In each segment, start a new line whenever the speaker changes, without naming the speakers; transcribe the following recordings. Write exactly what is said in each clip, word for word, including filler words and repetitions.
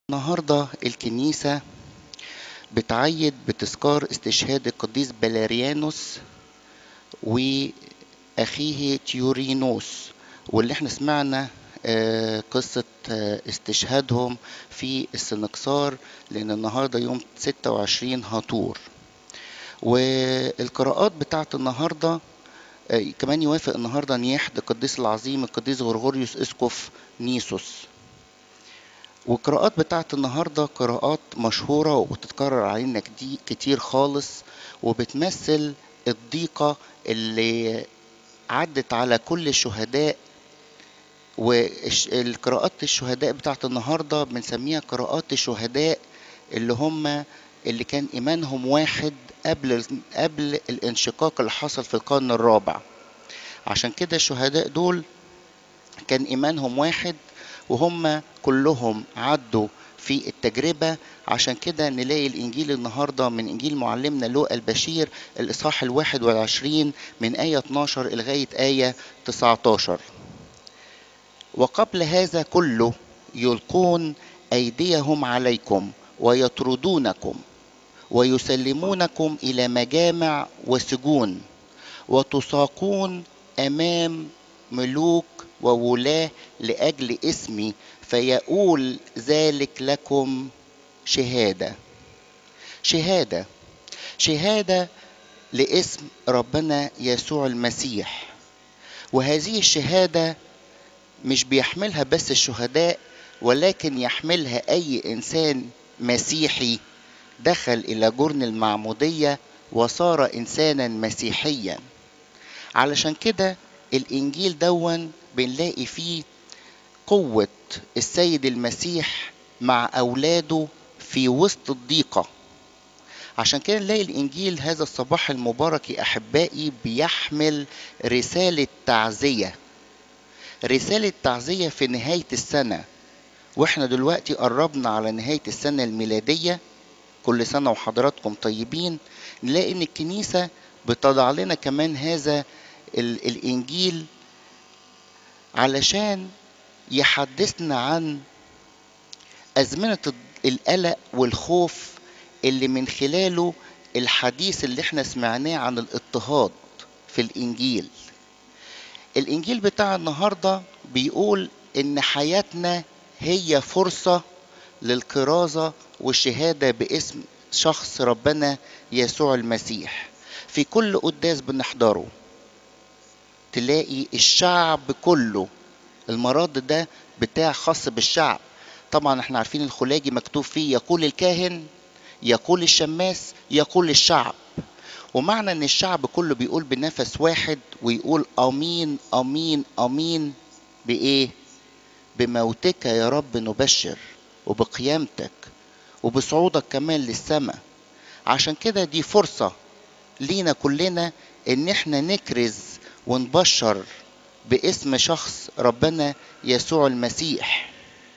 النهاردة الكنيسة بتعيد بتذكار استشهاد القديس بلاريانوس وأخيه تيورينوس، واللي احنا سمعنا آه، قصة آه، استشهادهم في السنكسار، لأن النهاردة يوم ستة وعشرين هطور. والقراءات بتاعت النهاردة آه، كمان يوافق النهاردة نياحة القديس العظيم القديس غرغوريوس اسقف نيسوس. والقراءات بتاعت النهاردة قراءات مشهورة وبتتكرر علينا كدي- كتير خالص، وبتمثل الضيقة اللي عدت على كل الشهداء. والقراءات الشهداء بتاعت النهاردة بنسميها قراءات الشهداء اللي هم اللي كان إيمانهم واحد قبل قبل الانشقاق اللي حصل في القرن الرابع. عشان كده الشهداء دول كان إيمانهم واحد، وهم كلهم عدوا في التجربة. عشان كده نلاقي الإنجيل النهاردة من إنجيل معلمنا لوقا البشير الإصحاح الواحد والعشرين من آية اتناشر لغاية آية تسعتاشر. وقبل هذا كله يلقون أيديهم عليكم ويطردونكم ويسلمونكم إلى مجامع وسجون، وتساقون أمام ملوك وولاة لأجل اسمي، فيقول ذلك لكم شهادة شهادة شهادة لاسم ربنا يسوع المسيح. وهذه الشهادة مش بيحملها بس الشهداء، ولكن يحملها أي إنسان مسيحي دخل إلى جرن المعمودية وصار إنسانا مسيحيا. علشان كده الإنجيل دون بنلاقي فيه قوة السيد المسيح مع أولاده في وسط الضيقة. عشان كده نلاقي الإنجيل هذا الصباح المبارك يا أحبائي بيحمل رسالة تعزية، رسالة تعزية في نهاية السنة. وإحنا دلوقتي قربنا على نهاية السنة الميلادية، كل سنة وحضراتكم طيبين. نلاقي إن الكنيسة بتضع لنا كمان هذا ال- الإنجيل علشان يحدثنا عن أزمنة القلق والخوف اللي من خلاله الحديث اللي احنا سمعناه عن الاضطهاد في الإنجيل. الإنجيل بتاع النهاردة بيقول إن حياتنا هي فرصة للكرازة والشهادة باسم شخص ربنا يسوع المسيح. في كل قداس بنحضره تلاقي الشعب كله، المرض ده بتاع خاص بالشعب. طبعا احنا عارفين الخلاجي مكتوب فيه يقول الكاهن، يقول الشماس، يقول الشعب. ومعنى ان الشعب كله بيقول بنفس واحد ويقول امين امين امين. بايه؟ بموتك يا رب نبشر، وبقيامتك، وبصعودك كمان للسماء. عشان كده دي فرصة لينا كلنا ان احنا نكرز ونبشر باسم شخص ربنا يسوع المسيح.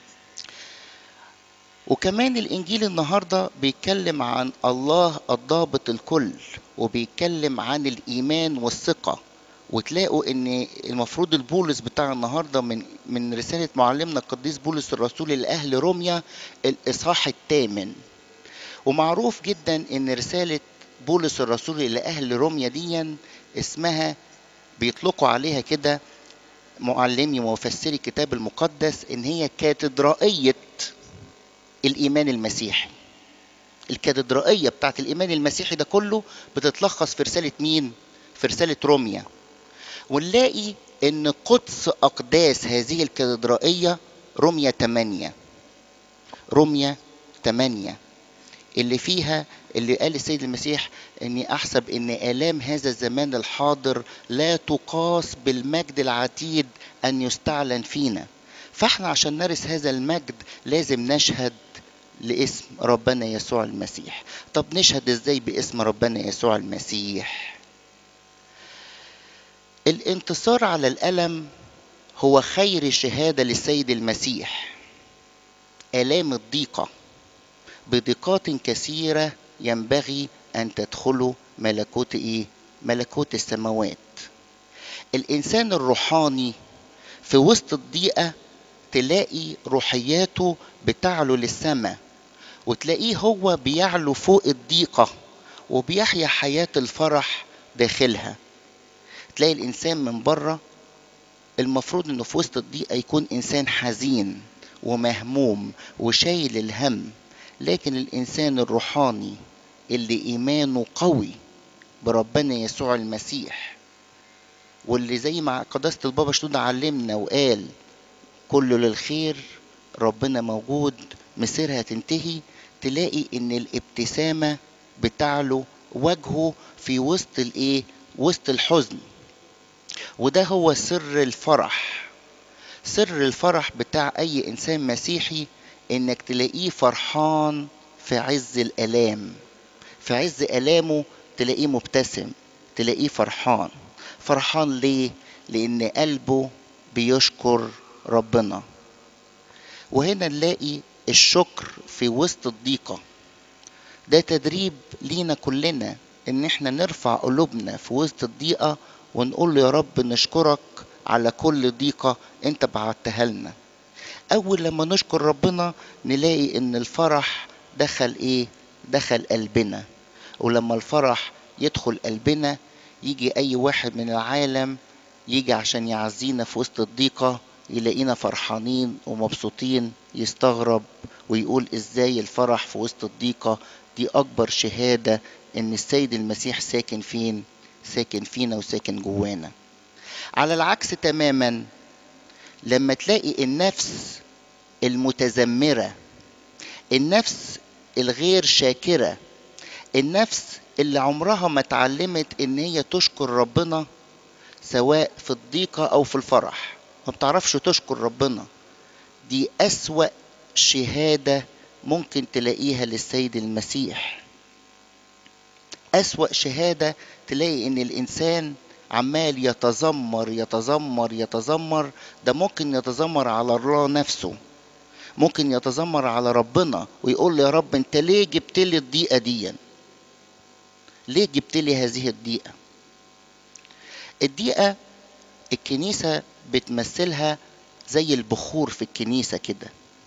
وكمان الإنجيل النهاردة بيتكلم عن الله الضابط الكل، وبيتكلم عن الإيمان والثقة. وتلاقوا ان المفروض البولس بتاع النهارده من من رساله معلمنا القديس بولس الرسول لاهل روميا الاصحاح الثامن. ومعروف جدا ان رساله بولس الرسول لاهل روميا دي اسمها بيطلقوا عليها كده معلمي ومفسري الكتاب المقدس ان هي كاتدرائيه الايمان المسيحي. الكاتدرائيه بتاعت الايمان المسيحي ده كله بتتلخص في رساله مين؟ في رساله روميا. ونلاقي ان قدس اقداس هذه الكاتدرائيه روميا ثمانية. روميا ثمانية اللي فيها اللي قال السيد المسيح اني احسب ان الام هذا الزمان الحاضر لا تقاس بالمجد العتيد ان يستعلن فينا. فاحنا عشان نرث هذا المجد لازم نشهد لاسم ربنا يسوع المسيح. طب نشهد ازاي باسم ربنا يسوع المسيح؟ الانتصار على الألم هو خير شهادة للسيد المسيح. آلام الضيقة بضيقات كثيرة ينبغي أن تدخلوا ملكوت إيه؟ ملكوت السماوات. الإنسان الروحاني في وسط الضيقة تلاقي روحياته بتعلو للسماء، وتلاقيه هو بيعلو فوق الضيقة وبيحيا حياة الفرح داخلها. تلاقي الإنسان من بره المفروض إنه في وسط الضيقة يكون إنسان حزين ومهموم وشايل الهم، لكن الإنسان الروحاني اللي إيمانه قوي بربنا يسوع المسيح، واللي زي ما قداسة البابا شنودة علمنا وقال كله للخير، ربنا موجود، مسيرها تنتهي، تلاقي ان الابتسامة بتعلو وجهه في وسط الايه، وسط الحزن. وده هو سر الفرح. سر الفرح بتاع اي انسان مسيحي انك تلاقيه فرحان في عز الالام، في عز الامه تلاقيه مبتسم، تلاقيه فرحان. فرحان ليه؟ لان قلبه بيشكر ربنا. وهنا نلاقي الشكر في وسط الضيقة. ده تدريب لينا كلنا ان احنا نرفع قلوبنا في وسط الضيقة ونقول له يا رب نشكرك على كل ضيقة انت بعتها لنا. اول لما نشكر ربنا نلاقي ان الفرح دخل ايه، دخل قلبنا. ولما الفرح يدخل قلبنا يجي اي واحد من العالم يجي عشان يعزينا في وسط الضيقة يلاقينا فرحانين ومبسوطين، يستغرب ويقول ازاي الفرح في وسط الضيقة. دي اكبر شهادة ان السيد المسيح ساكن فين، ساكن فينا وساكن جوانا. على العكس تماما لما تلاقي النفس المتذمرة، النفس الغير شاكرة، النفس اللي عمرها ما اتعلمت ان هي تشكر ربنا سواء في الضيقة او في الفرح، ما بتعرفش تشكر ربنا، دي أسوأ شهادة ممكن تلاقيها للسيد المسيح. أسوأ شهادة تلاقي ان الانسان عمال يتذمر يتذمر يتذمر. ده ممكن يتذمر على الله نفسه، ممكن يتذمر على ربنا ويقول له يا رب انت ليه جبت لي الضيقة دي، ليه جبت لي هذه الضيقة. الضيقة الكنيسة بتمثلها زي البخور في الكنيسة كده.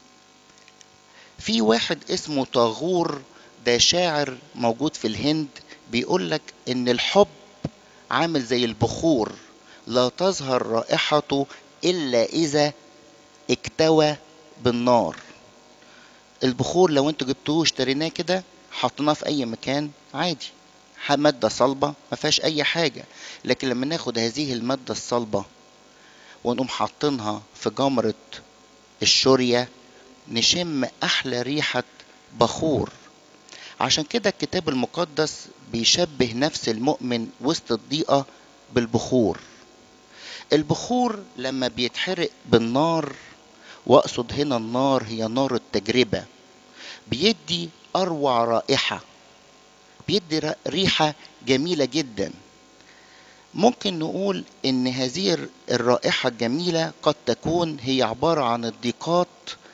في واحد اسمه طاغور، ده شاعر موجود في الهند، بيقولك ان الحب عامل زي البخور، لا تظهر رائحته الا اذا اكتوى بالنار. البخور لو انتوا جبتوه اشتريناه كده حطيناه في اي مكان عادي، مادة صلبة ما فيهاش اي حاجة، لكن لما ناخد هذه المادة الصلبة ونقوم حاطينها في جمرة الشورية نشم احلى ريحة بخور. عشان كده الكتاب المقدس بيشبه نفس المؤمن وسط الضيقة بالبخور. البخور لما بيتحرق بالنار، واقصد هنا النار هي نار التجربة، بيدي اروع رائحة، بيدي ريحة جميلة جدا. ممكن نقول ان هذه الرائحة الجميلة قد تكون هي عبارة عن الضيقات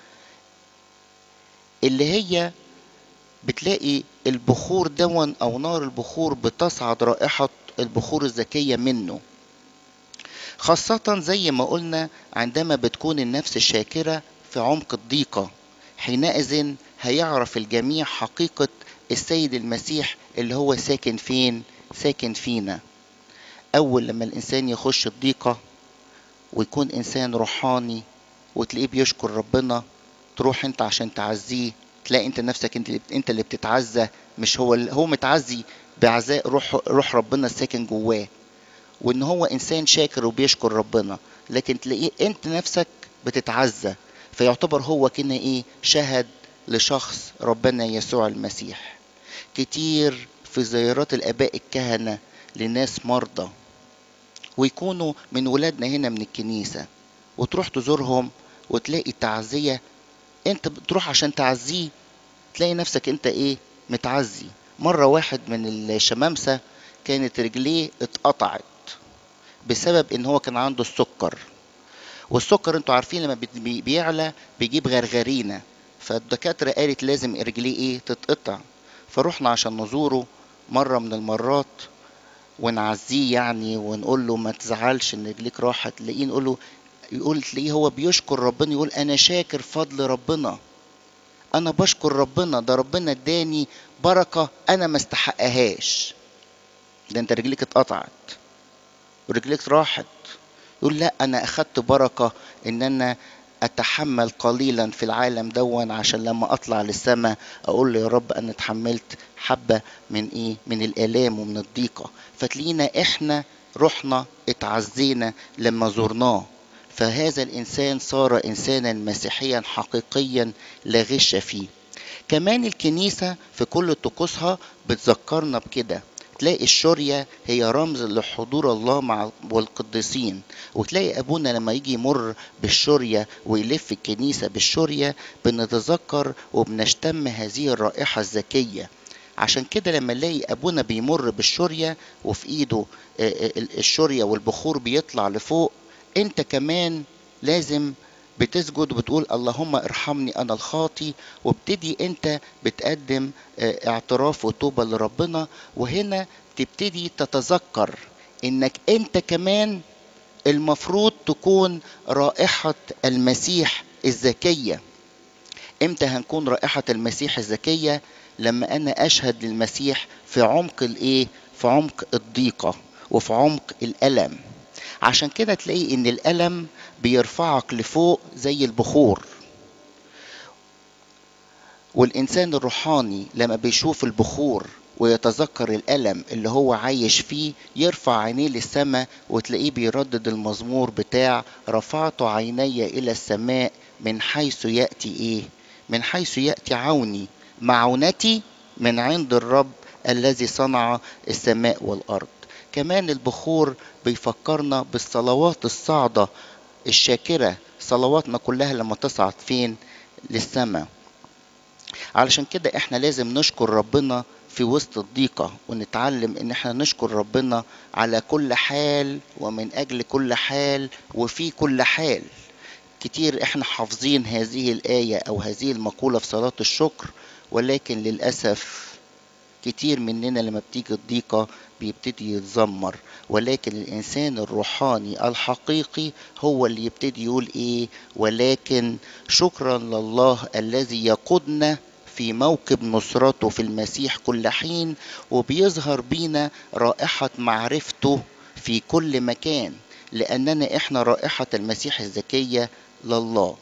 اللي هي بتلاقي البخور دون او نار البخور بتصعد رائحة البخور الزكية منه، خاصة زي ما قلنا عندما بتكون النفس الشاكرة في عمق الضيقة. حينئذ هيعرف الجميع حقيقة السيد المسيح اللي هو ساكن فين، ساكن فينا. اول لما الانسان يخش الضيقة ويكون انسان روحاني وتلاقيه بيشكر ربنا، تروح انت عشان تعزيه تلاقي انت نفسك انت انت اللي بتتعزى، مش هو اللي هو متعزي بعزاء روح روح ربنا الساكن جواه، وان هو انسان شاكر وبيشكر ربنا، لكن تلاقيه انت نفسك بتتعزى، فيعتبر هو كنا ايه، شهد لشخص ربنا يسوع المسيح. كتير في زيارات الاباء الكهنة لناس مرضى ويكونوا من ولادنا هنا من الكنيسة، وتروح تزورهم وتلاقي تعزية، انت بتروح عشان تعزيه تلاقي نفسك انت ايه، متعزي. مرة واحد من الشمامسة كانت رجليه اتقطعت بسبب ان هو كان عنده السكر، والسكر انتوا عارفين لما بيعلى بيجيب غرغرينة، فالدكاترة قالت لازم رجليه ايه، تتقطع. فروحنا عشان نزوره مرة من المرات ونعزيه يعني، ونقول له ما تزعلش ان رجليك راحت، تلاقيه نقول له، يقول تلاقيه هو بيشكر ربنا، يقول انا شاكر فضل ربنا انا بشكر ربنا، ده ربنا اداني بركة انا ما استحقهاش. ده انت رجليك اتقطعت ورجليك راحت، يقول لا انا اخدت بركة ان انا اتحمل قليلا في العالم دون، عشان لما اطلع للسماء اقول له يا رب انا اتحملت حبة من ايه، من الالام ومن الضيقة. فتلاقينا احنا رحنا اتعزينا لما زرناه، فهذا الانسان صار انسانا مسيحيا حقيقيا لا غش فيه. كمان الكنيسة في كل طقوسها بتذكرنا بكده. تلاقي الشورية هي رمز لحضور الله مع والقديسين، وتلاقي أبونا لما يجي يمر بالشورية ويلف الكنيسة بالشورية بنتذكر وبنشتم هذه الرائحة الزكية. عشان كده لما نلاقي أبونا بيمر بالشورية وفي إيده الشورية والبخور بيطلع لفوق، أنت كمان لازم بتسجد وبتقول اللهم ارحمني انا الخاطي، وابتدي انت بتقدم اعتراف وتوبة لربنا. وهنا تبتدي تتذكر انك انت كمان المفروض تكون رائحة المسيح الزكية. امتى هنكون رائحة المسيح الزكية؟ لما انا اشهد للمسيح في عمق الايه، في عمق الضيقة وفي عمق الالم. عشان كده تلاقي ان الالم بيرفعك لفوق زي البخور، والانسان الروحاني لما بيشوف البخور ويتذكر الالم اللي هو عايش فيه يرفع عينيه للسماء، وتلاقيه بيردد المزمور بتاع رفعت عيني الى السماء من حيث ياتي ايه، من حيث ياتي عوني، معونتي من عند الرب الذي صنع السماء والارض. كمان البخور بيفكرنا بالصلوات الصاعدة الشاكرة، صلواتنا كلها لما تصعد فين؟ للسماء. علشان كده احنا لازم نشكر ربنا في وسط الضيقة، ونتعلم ان احنا نشكر ربنا على كل حال ومن اجل كل حال وفي كل حال. كتير احنا حافظين هذه الآية او هذه المقولة في صلاة الشكر، ولكن للأسف كتير مننا لما بتيجي الضيقة بيبتدي يتذمر. ولكن الإنسان الروحاني الحقيقي هو اللي يبتدي يقول إيه؟ ولكن شكرا لله الذي يقودنا في موكب نصرته في المسيح كل حين، وبيظهر بينا رائحة معرفته في كل مكان، لأننا إحنا رائحة المسيح الزكية لله.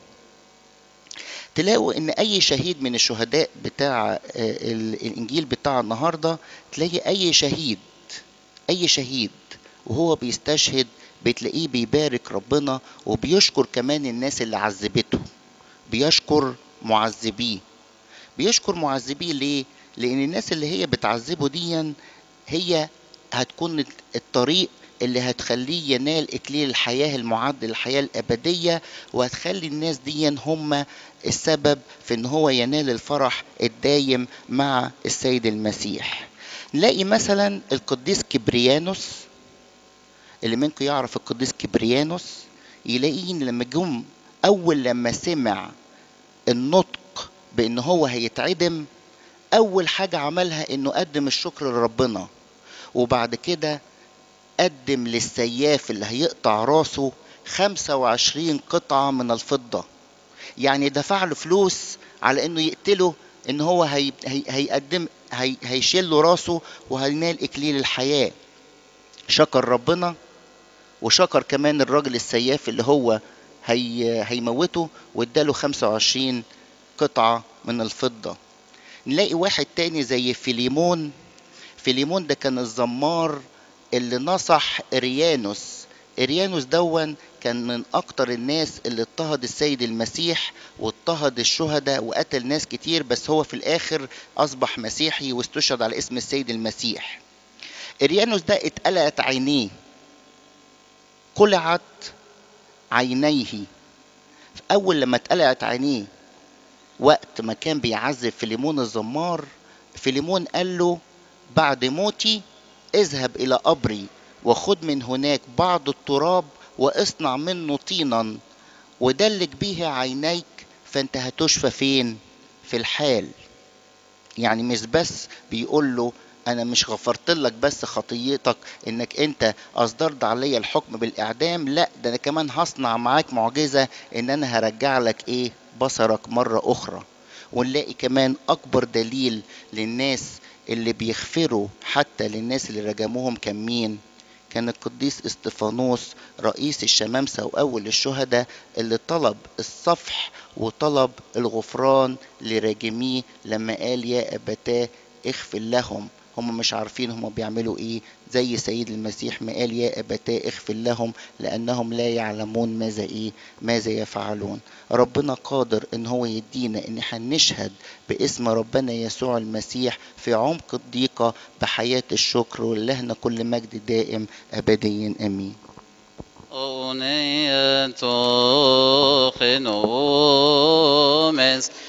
تلاقوا ان اي شهيد من الشهداء بتاع الانجيل بتاع النهاردة، تلاقي اي شهيد اي شهيد وهو بيستشهد بتلاقيه بيبارك ربنا وبيشكر كمان الناس اللي عذبته، بيشكر معذبيه. بيشكر معذبيه ليه؟ لان الناس اللي هي بتعذبه دي هي هتكون الطريق اللي هتخليه ينال إكليل الحياة المعد للحياة الأبدية، وهتخلي الناس دي هم السبب في ان هو ينال الفرح الدايم مع السيد المسيح. نلاقي مثلا القديس كبريانوس، اللي منكم يعرف القديس كبريانوس يلاقيه لما جم اول لما سمع النطق بان هو هيتعدم، اول حاجة عملها انه قدم الشكر لربنا، وبعد كده قدم للسياف اللي هيقطع راسه خمسة وعشرين قطعة من الفضة. يعني دفع له فلوس على انه يقتله، ان هو هي هي هيقدم هي هيشيل له راسه وهينال اكليل الحياة. شكر ربنا وشكر كمان الراجل السياف اللي هو هي هيموته، واداله خمسة وعشرين قطعة من الفضة. نلاقي واحد تاني زي فيليمون. فيليمون ده كان الزمار اللي نصح إريانوس. إريانوس دون كان من أكتر الناس اللي اضطهد السيد المسيح واضطهد الشهداء وقتل ناس كتير، بس هو في الآخر أصبح مسيحي واستشهد على اسم السيد المسيح. إريانوس ده اتقلعت عينيه، قلعت عينيه. أول لما اتقلعت عينيه وقت ما كان بيعذب فيليمون الزمار، فيليمون قال له بعد موتي اذهب إلى قبري وخذ من هناك بعض التراب واصنع منه طينا ودلك به عينيك، فانت هتشفى فين؟ في الحال. يعني مش بس بيقول له انا مش غفرت لك بس خطيتك انك انت اصدرت علي الحكم بالاعدام، لا ده انا كمان هصنع معاك معجزة ان انا هرجع لك ايه؟ بصرك مرة اخرى. ونلاقي كمان أكبر دليل للناس اللي بيغفروا حتى للناس اللي رجموهم كان مين؟ كان القديس استفانوس رئيس الشمامسة وأول الشهداء اللي طلب الصفح وطلب الغفران لراجميه لما قال يا أبتاه اغفر لهم. هم مش عارفين هم بيعملوا ايه، زي سيد المسيح ما قال يا أبتاه اغفر لهم لأنهم لا يعلمون ماذا ايه ماذا يفعلون. ربنا قادر ان هو يدينا ان هنشهد باسم ربنا يسوع المسيح في عمق الضيقة بحياة الشكر، ولهنا كل مجد دائم أبديا أمين.
أغنية خنومس